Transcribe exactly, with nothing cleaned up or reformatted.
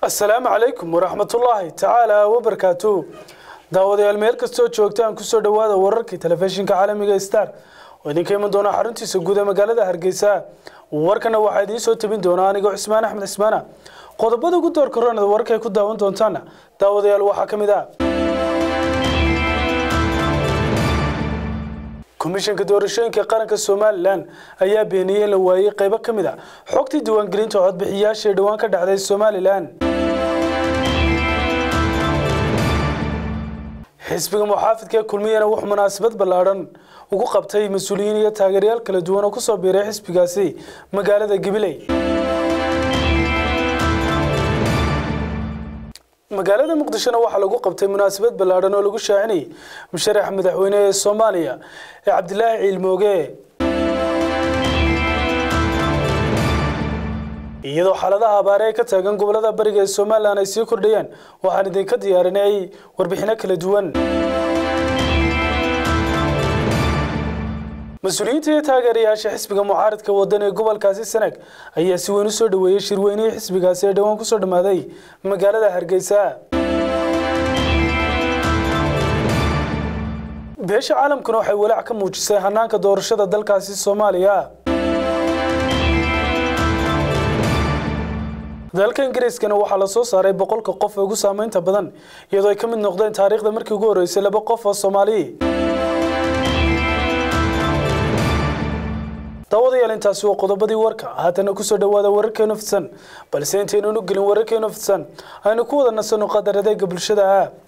السلام عليكم ورحمة الله تعالى وبركاته. داودي الميل كستو جوجتان كسو دوادا ورarkii telefishinka caalamiga Star oo idin keenay doona xaruntiisa guud ee magaalada Hargeysa. Warkana waxa idin soo tabin doona aniga Usmaan Axmed Ismaana. Qodobada ugu door koronada warkay ku daawan doontaan daawadayaal waxa kamid ah Komishanka doorashooyinka qaranka Soomaaliland ayaa beeniyay la waayay qayb kamid ah xogtii diiwaangelinta codbixiyaasha ee dhawaan ka dhacday Soomaaliland. xisbiga muxaafidka kulmiyana wuxuu munaasabad ballaaran ugu qabtay mas'uuliyiin iyo taageerayaal kala duwan oo ku soo biiray xisbigaasi magaalada Gabiley. magaalada Muqdisho waxa lagu qabtay munaasabad ballaaran oo lagu shaacinay musharax madaxweynaha Soomaaliya ee Cabdilaahi Ciilmooge. iyadoo xaaladaha abaare ka taagan gobolada bariga ee Soomaaliland ay sii kordhayaan waxaan idin ka diyaarinay warbixino kala duwan. mas'uuliyiinta iyo taageerayaasha xisbiga mucaaradka waddan ee gobolkaasi Sanaag ayaa si weyn u soo dhaweeyay shirweynaha xisbigaasi ee dhawaan ku soo dhamaaday magaalada Hargeysa. beesha caalamkuna waxay walaac ka muujisay hanaanka doorashada dalkaasi Soomaaliya. dalka Ingiriiskana waxa la soo saaray boqolka qof ugu saameynta badan iyadoo ay ka mid noqdeen taariikhda markii ugu horeysay laba qof oo Soomaali. daawadayaal intaasi waa qodobadii warka haatana ku soo dhawaada wararkeena fidsan balse intaynu u gelin wararkeena fidsan aynu ku wada nasano qadarada bulshada.